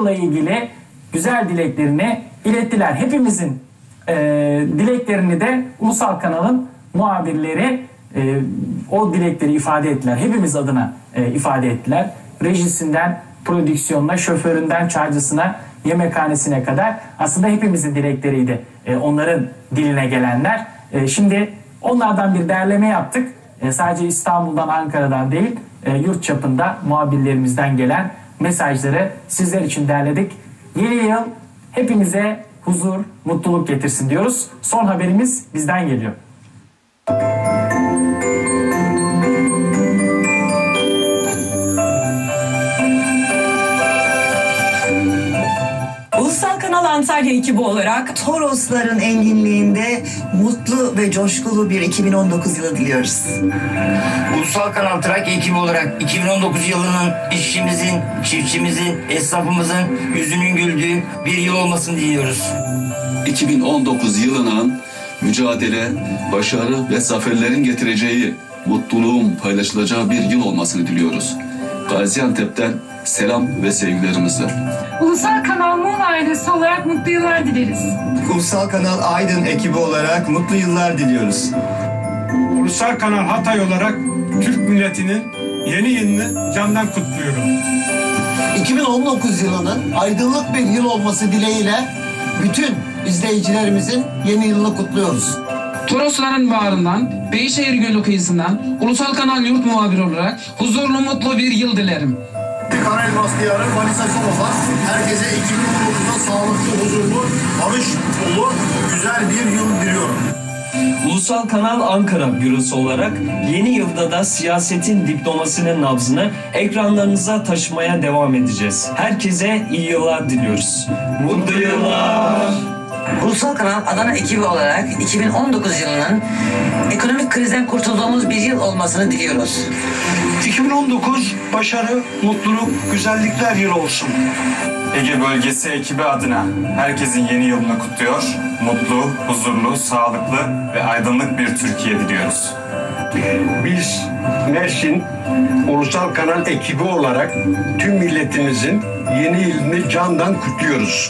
yılla ilgili güzel dileklerini ilettiler. Hepimizin dileklerini de Ulusal Kanal'ın muhabirleri o dilekleri ifade ettiler. Hepimiz adına ifade ettiler. Rejisinden, prodüksiyonuna, şoföründen, çaycısına, yemekhanesine kadar aslında hepimizin dilekleriydi. Onların diline gelenler. Şimdi onlardan bir derleme yaptık. Sadece İstanbul'dan, Ankara'dan değil, yurt çapında muhabirlerimizden gelen mesajları sizler için derledik. Yeni yıl hepimize huzur, mutluluk getirsin diyoruz. Son haberimiz bizden geliyor. Ulusal Kanal Antalya ekibi olarak Torosların enginliğinde mutlu ve coşkulu bir 2019 yılı diliyoruz. Ulusal Kanal Trakya ekibi olarak 2019 yılının işçimizin, çiftçimizin, esnafımızın yüzünün güldüğü bir yıl olmasını diliyoruz. 2019 yılının mücadele, başarı ve zaferlerin getireceği, mutluluğun paylaşılacağı bir yıl olmasını diliyoruz. Gaziantep'ten selam ve sevgilerimizi. Ulusal Kanal Muğla ailesi olarak mutlu yıllar dileriz. Ulusal Kanal Aydın ekibi olarak mutlu yıllar diliyoruz. Ulusal Kanal Hatay olarak Türk milletinin yeni yılını candan kutluyorum. 2019 yılının aydınlık bir yıl olması dileğiyle bütün izleyicilerimizin yeni yılını kutluyoruz. Torosların bağrından, Beyşehir Gölü kıyısından Ulusal Kanal yurt muhabiri olarak huzurlu mutlu bir yıl dilerim. Karelmas diyarı Manisa Soma'dan herkese 2019'da sağlıklı, huzurlu, barış dolu, güzel bir yıl diliyorum. Ulusal Kanal Ankara bürosu olarak yeni yılda da siyasetin diplomasinin nabzını ekranlarınıza taşımaya devam edeceğiz. Herkese iyi yıllar diliyoruz. Mutlu yıllar. Ulusal Kanal Adana ekibi olarak 2019 yılının ekonomik krizden kurtulduğumuz bir yıl olmasını diliyoruz. 2019 başarı, mutluluk, güzellikler yılı olsun. Ege Bölgesi ekibi adına herkesin yeni yılını kutluyor. Mutlu, huzurlu, sağlıklı ve aydınlık bir Türkiye diliyoruz. Biz Mersin Ulusal Kanal ekibi olarak tüm milletimizin yeni yılını candan kutluyoruz.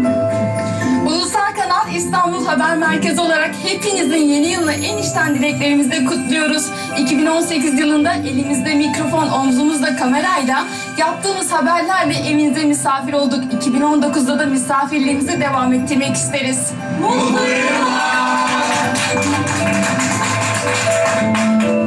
Ulusal Kanal İstanbul Haber Merkezi olarak hepinizin yeni yılını en içten dileklerimizle kutluyoruz. 2018 yılında elimizde mikrofon, omzumuzda kamerayla yaptığımız haberlerle evinize misafir olduk. 2019'da da misafirliğimizi devam ettirmek isteriz. Mutlu yıllar!